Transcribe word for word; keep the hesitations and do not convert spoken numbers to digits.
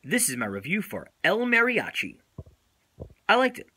This is my review for El Mariachi. I liked it.